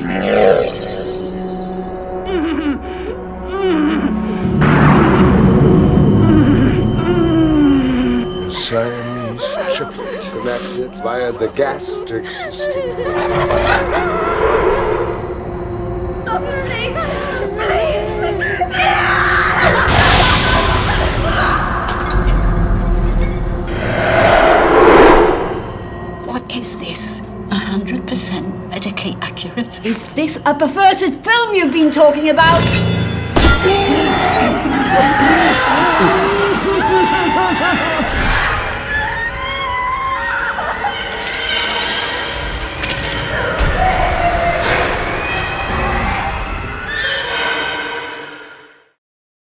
Siamese triplet connected via the gastric system. What is this? 100% medically accurate? Is this a perverted film you've been talking about?